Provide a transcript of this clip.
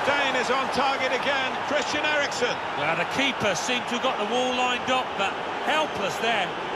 Dane is on target again, Christian Eriksen. Well, the keeper seemed to have got the wall lined up, but helpless there.